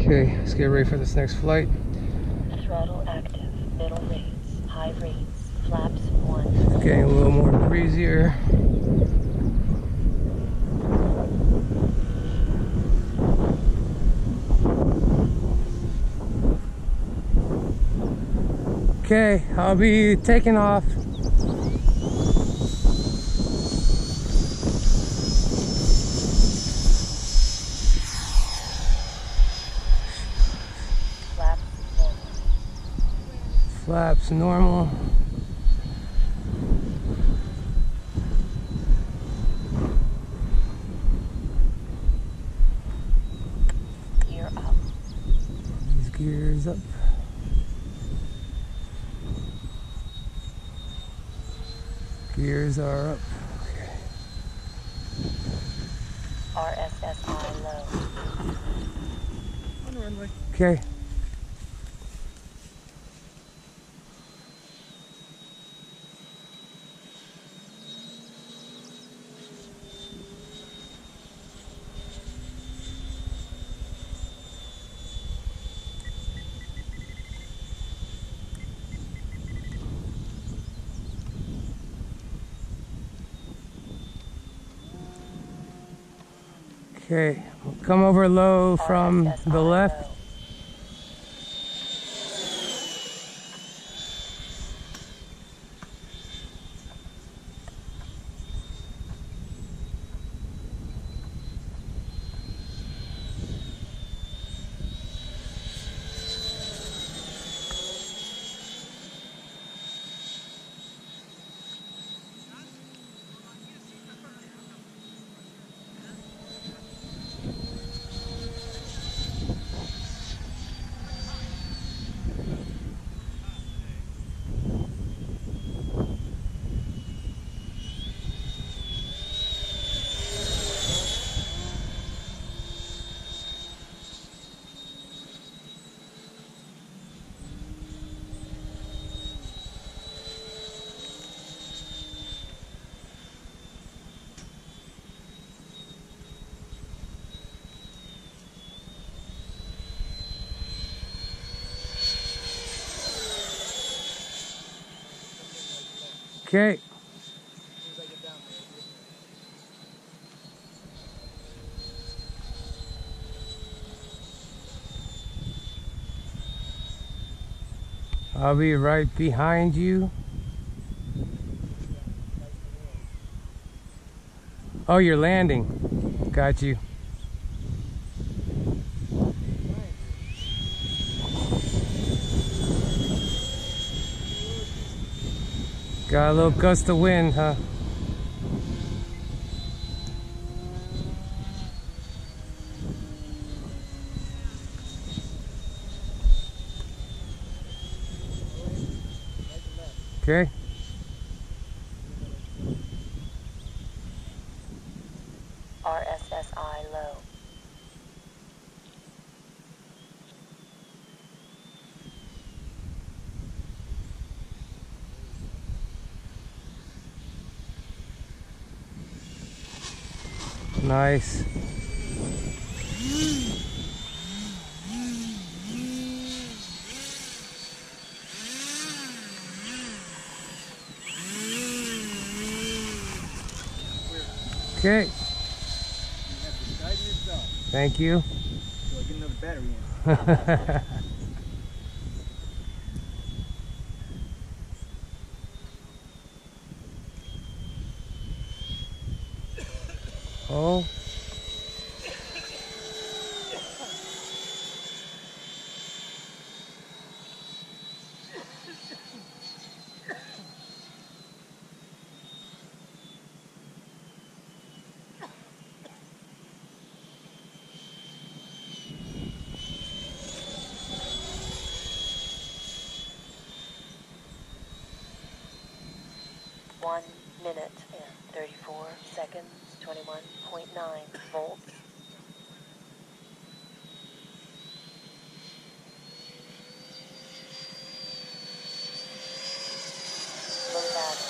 Okay, let's get ready for this next flight. Throttle active, middle rates, high rates, flaps 1. Getting a little more breezier. Okay, I'll be taking off. Flaps normal. Gear up. These gears up. Gears are up. Okay. FrSky low. On the runway. Okay. Okay, we'll come over low from the left. Okay. I'll be right behind you. Oh, you're landing. Got you. Got a little gust of wind, huh? Okay. FrSky low. Nice. Okay. Thank you. So I get another battery in. Oh. One minute and 34 seconds, 21.9 volts. Low battery.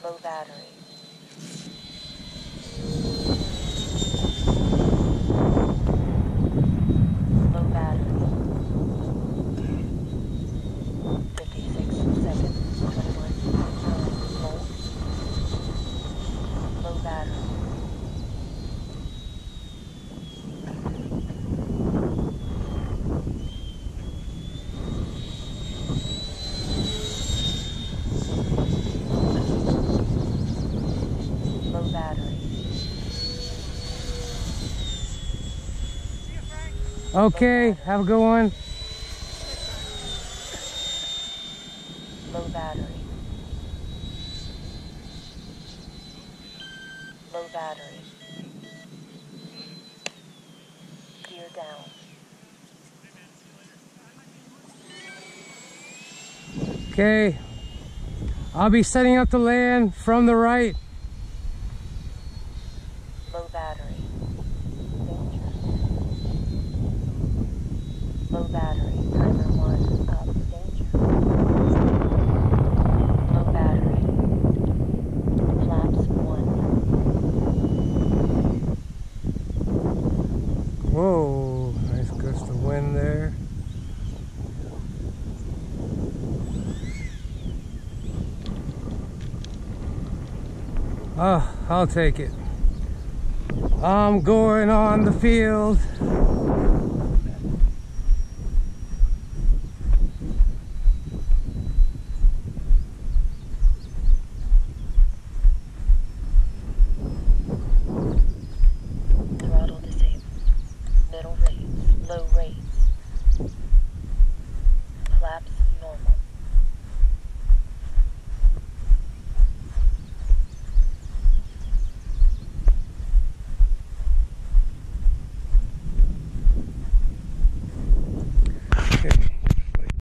Low battery. Low battery. 56 seconds. 21.9 volts. Low battery. Low battery. Okay, have a good one. Low battery. Low battery. Gear down. Okay, I'll be setting up to land from the right. Low battery. Danger. Low battery. Timer 1 up. Danger. Low battery. Flaps 1. Whoa, nice gust of wind there. Oh, I'll take it. I'm going on the field.